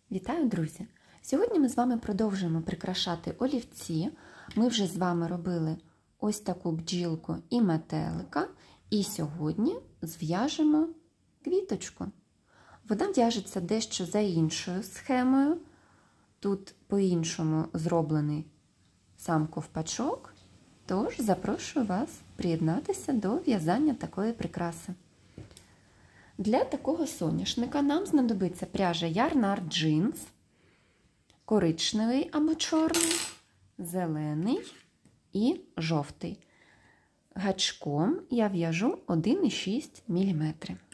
Вітаю, друзі! Сьогодні ми з вами продовжуємо прикрашати олівці. Ми вже з вами робили ось таку бджілку і метелика. І сьогодні зв'яжемо квіточку. Вона в'яжеться дещо за іншою схемою. Тут по-іншому зроблений сам ковпачок. Тож запрошую вас приєднатися до в'язання такої прикраси. Для такого соняшника нам знадобиться пряжа Yarnart Jeans, коричневий або чорний, зелений і жовтий. Гачком я в'яжу 1,6 мм.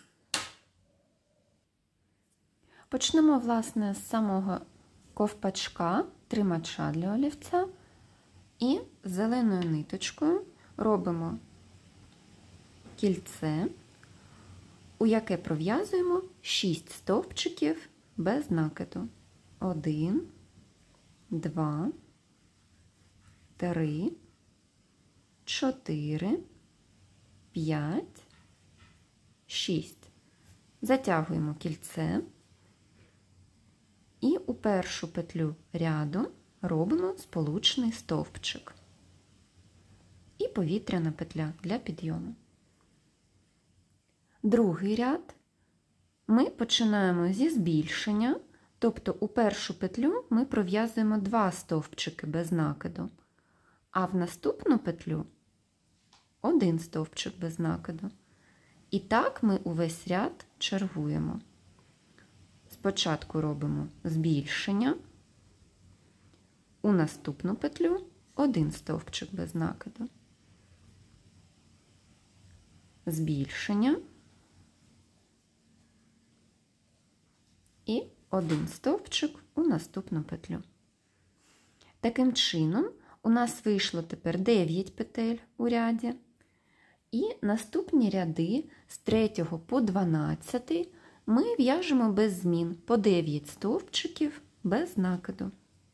Почнемо, власне, з самого ковпачка, тримача для олівця, і зеленою ниточкою робимо кільце, у яке пров'язуємо 6 стовпчиків без накиду. 1, 2, 3, 4, 5, 6. Затягуємо кільце і у першу петлю ряду робимо сполучний стовпчик і повітряна петля для підйому. Другий ряд ми починаємо зі збільшення, тобто у першу петлю ми пров'язуємо 2 стовпчики без накиду, а в наступну петлю 1 стовпчик без накиду. І так ми увесь ряд чергуємо. Спочатку робимо збільшення, у наступну петлю 1 стовпчик без накиду, збільшення і 1 стовпчик у наступну петлю. Таким чином, у нас вийшло тепер 9 петель у ряді. І наступні ряди з 3 по 12 ми в'яжемо без змін по 9 стовпчиків без накиду.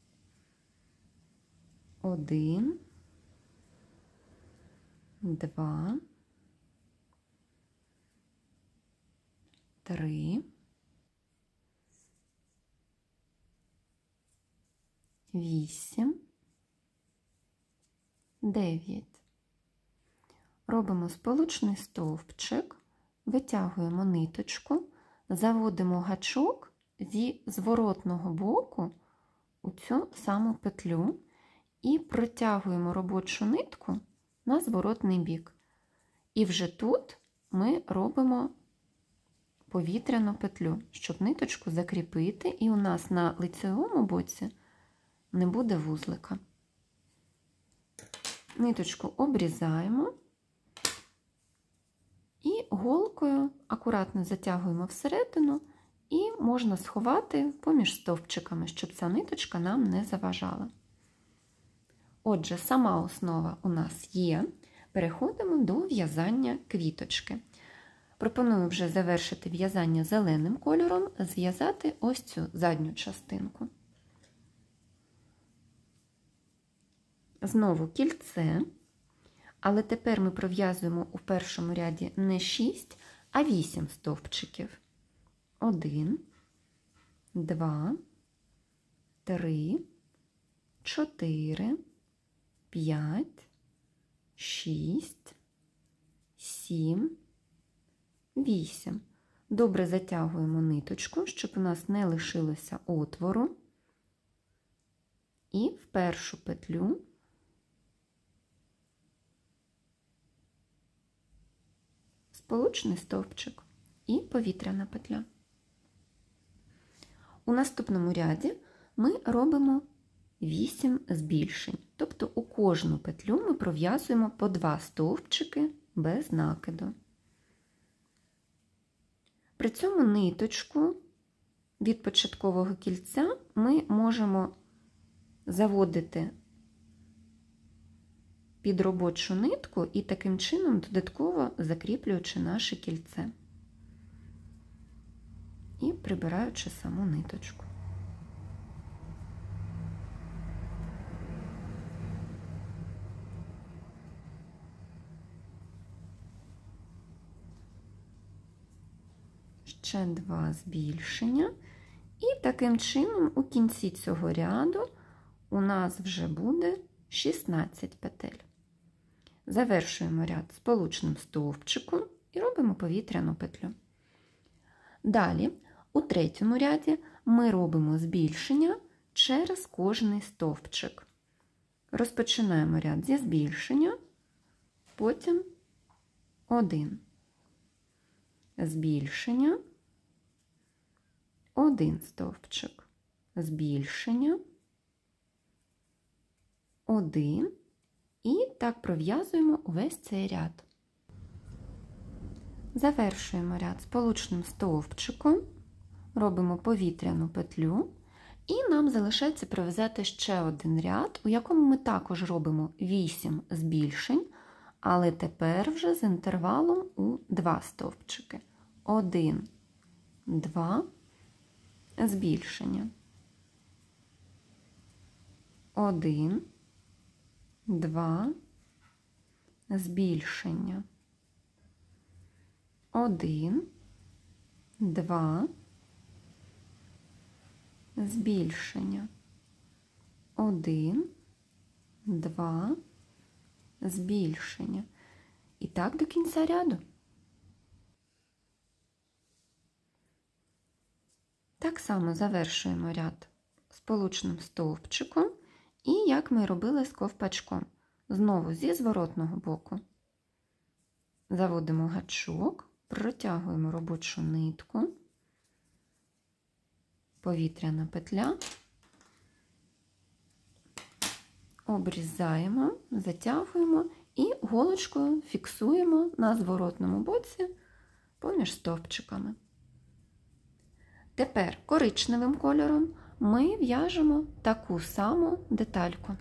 1, 2, 3, 8, 9. Робимо сполучний стовпчик, витягуємо ниточку, заводимо гачок зі зворотного боку у цю саму петлю і протягуємо робочу нитку на зворотний бік. І вже тут ми робимо повітряну петлю, щоб ниточку закріпити, і у нас на лицевому боці не буде вузлика. Ниточку обрізаємо і голкою акуратно затягуємо всередину і можна сховати поміж стовпчиками, щоб ця ниточка нам не заважала. Отже, сама основа у нас є. Переходимо до в'язання квіточки. Пропоную вже завершити в'язання зеленим кольором, зв'язати ось цю задню частинку. Знову кільце, але тепер ми пров'язуємо у першому ряді не 6, а 8 стовпчиків. 1, 2, 3, 4, 5, 6, 7, 8. Добре затягуємо ниточку, щоб у нас не лишилося отвору. І в першу петлю сполучний стовпчик і повітряна петля. У наступному ряді ми робимо 8 збільшень, тобто у кожну петлю ми пров'язуємо по 2 стовпчики без накиду. При цьому ниточку від початкового кільця ми можемо заводити під робочу нитку і таким чином додатково закріплюючи наше кільце і прибираючи саму ниточку. Ще 2 збільшення І таким чином у кінці цього ряду у нас вже буде 16 петель. Завершуємо ряд сполучним стовпчиком і робимо повітряну петлю. Далі, у третьому ряді ми робимо збільшення через кожний стовпчик. Розпочинаємо ряд зі збільшення, потім 1. Збільшення, 1 стовпчик, збільшення, 1 і так пров'язуємо увесь цей ряд. Завершуємо ряд сполучним стовпчиком, робимо повітряну петлю і нам залишається пров'язати ще один ряд, у якому ми також робимо 8 збільшень, але тепер вже з інтервалом у 2 стовпчики. 1, 2, збільшення. 1, 2, збільшення. 1, 2, збільшення. 1, 2, збільшення. І так до кінця ряду. Так само завершуємо ряд сполучним стовпчиком і як ми робили з ковпачком. Знову зі зворотного боку заводимо гачок, протягуємо робочу нитку, повітряна петля, обрізаємо, затягуємо і голочкою фіксуємо на зворотному боці поміж стовпчиками. Тепер коричневим кольором ми в'яжемо таку саму детальку.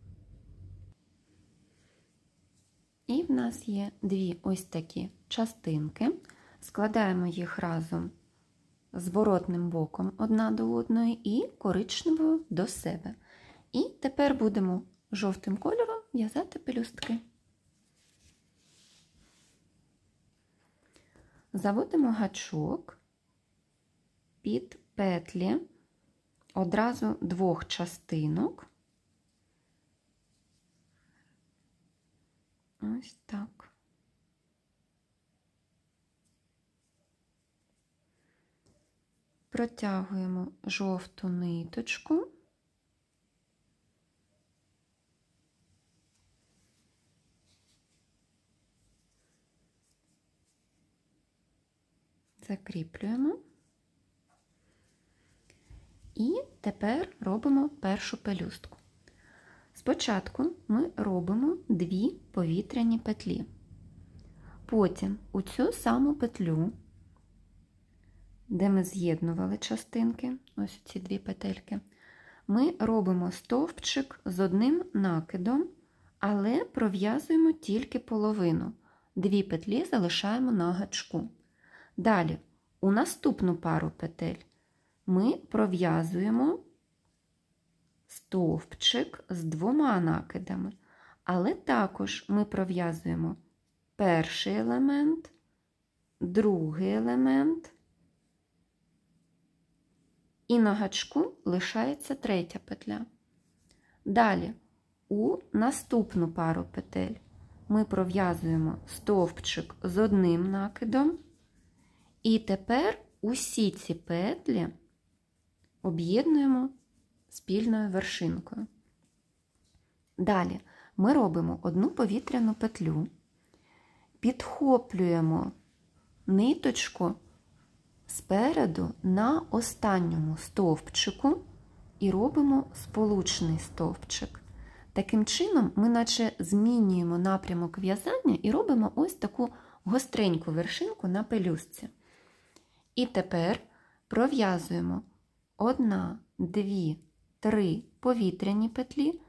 І в нас є дві ось такі частинки. Складаємо їх разом зворотним боком одна до одної і коричневою до себе. І тепер будемо жовтим кольором в'язати пелюстки. Заводимо гачок під петлі одразу двох частинок. Ось так. Протягуємо жовту ниточку. Закріплюємо. І тепер робимо першу пелюстку. Спочатку ми робимо 2 повітряні петлі. Потім у цю саму петлю, де ми з'єднували частинки, ось ці 2 петельки, ми робимо стовпчик з одним накидом, але пров'язуємо тільки половину. 2 петлі залишаємо на гачку. Далі, у наступну пару петель ми пров'язуємо стовпчик з 2 накидами, але також ми пров'язуємо перший елемент, другий елемент, і на гачку лишається 3 петля. Далі, у наступну пару петель ми пров'язуємо стовпчик з 1 накидом, і тепер усі ці петлі об'єднуємо спільною вершинкою. Далі ми робимо 1 повітряну петлю, підхоплюємо ниточку спереду на останньому стовпчику і робимо сполучний стовпчик. Таким чином ми наче змінюємо напрямок в'язання і робимо ось таку гостреньку вершинку на пелюстці. І тепер пров'язуємо 1, 2, 3 повітряні петлі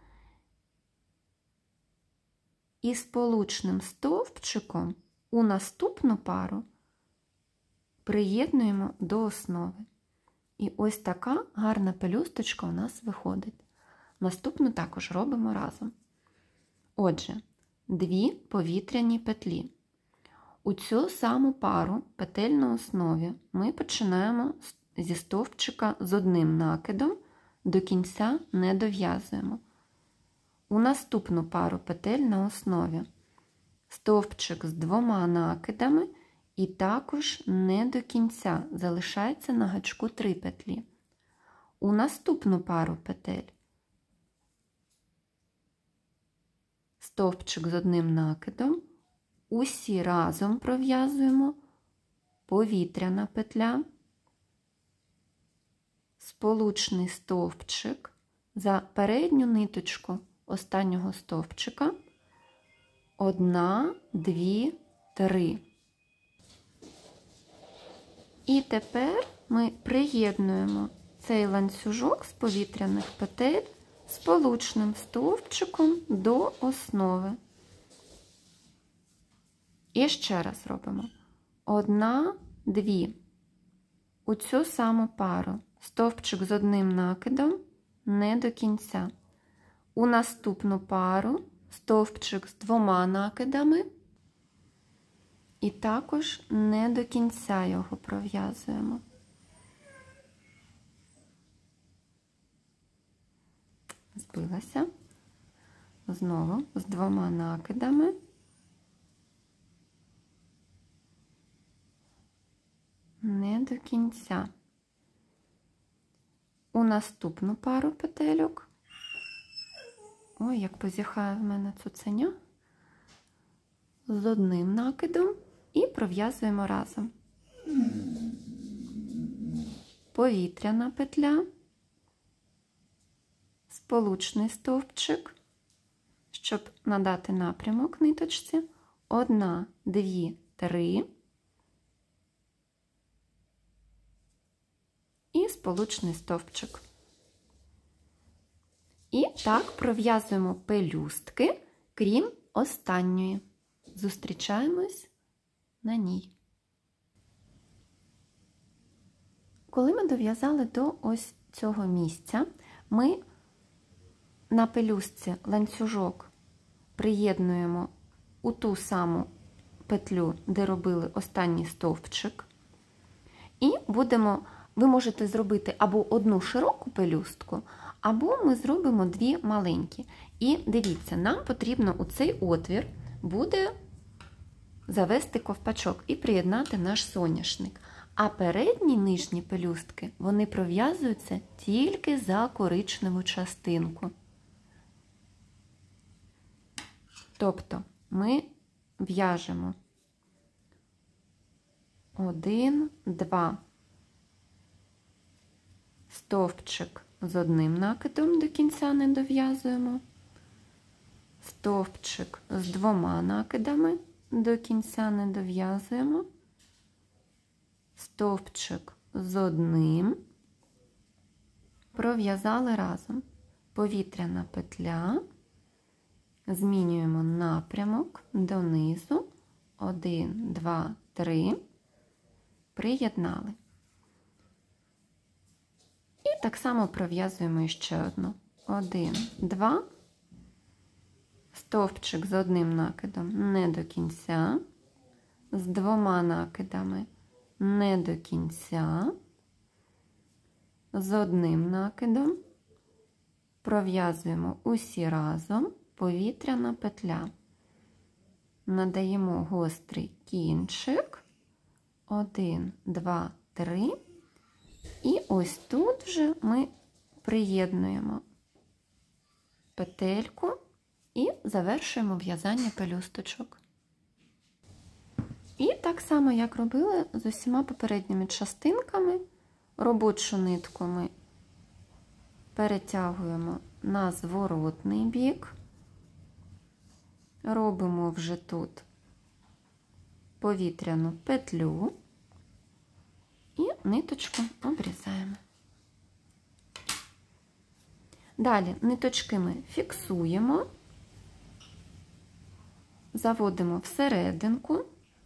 і сполучним стовпчиком у наступну пару приєднуємо до основи. І ось така гарна пелюсточка у нас виходить. Наступну також робимо разом. Отже, 2 повітряні петлі. У цю саму пару петель на основі ми починаємо зі стовпчика з одним накидом, до кінця не дов'язуємо. У наступну пару петель на основі стовпчик з 2 накидами і також не до кінця, залишається на гачку 3 петлі. У наступну пару петель стовпчик з 1 накидом, усі разом пров'язуємо, повітряна петля, сполучний стовпчик за передню ниточку останнього стовпчика, 1, 2, 3. І тепер ми приєднуємо цей ланцюжок з повітряних петель сполучним стовпчиком до основи. І ще раз робимо 1, 2. У цю саму пару стовпчик з 1 накидом не до кінця. У наступну пару стовпчик з 2 накидами і також не до кінця його пров'язуємо. Збилася. Знову з 2 накидами. Не до кінця. У наступну пару петельок, ой, як позіхає в мене цуценя, з 1 накидом і пров'язуємо разом. Повітряна петля, сполучний стовпчик, щоб надати напрямок ниточці, 1, 2, 3. І сполучний стовпчик. І так пров'язуємо пелюстки, крім останньої. Зустрічаємось на ній. Коли ми дов'язали до ось цього місця, ми на пелюстці ланцюжок приєднуємо у ту саму петлю, де робили останній стовпчик. І ви можете зробити або одну широку пелюстку, або ми зробимо 2 маленькі. І дивіться, нам потрібно у цей отвір буде завести ковпачок і приєднати наш соняшник. А передні нижні пелюстки, вони пров'язуються тільки за коричневу частинку. Тобто ми в'яжемо 1, 2. Стовпчик з 1 накидом до кінця не дов'язуємо, стовпчик з 2 накидами до кінця не дов'язуємо, стовпчик з 1, пров'язали разом, повітряна петля, змінюємо напрямок донизу, 1, 2, 3, приєднали. І так само пров'язуємо ще одну. 1, 2, стовпчик з 1 накидом не до кінця, з 2 накидами не до кінця, з 1 накидом пров'язуємо усі разом, повітряна петля. Надаємо гострий кінчик, 1, 2, 3. І ось тут вже ми приєднуємо петельку і завершуємо в'язання пелюсточок. І так само, як робили з усіма попередніми частинками, робочу нитку ми перетягуємо на зворотний бік, робимо вже тут повітряну петлю і ниточку обрізаємо. Далі ниточки ми фіксуємо, заводимо всерединку,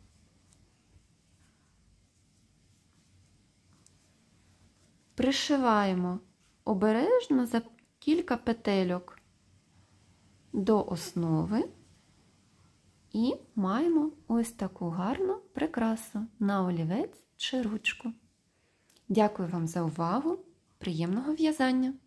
пришиваємо обережно за кілька петельок до основи і маємо ось таку гарну прикрасу на олівець чи ручку. Дякую вам за увагу! Приємного в'язання!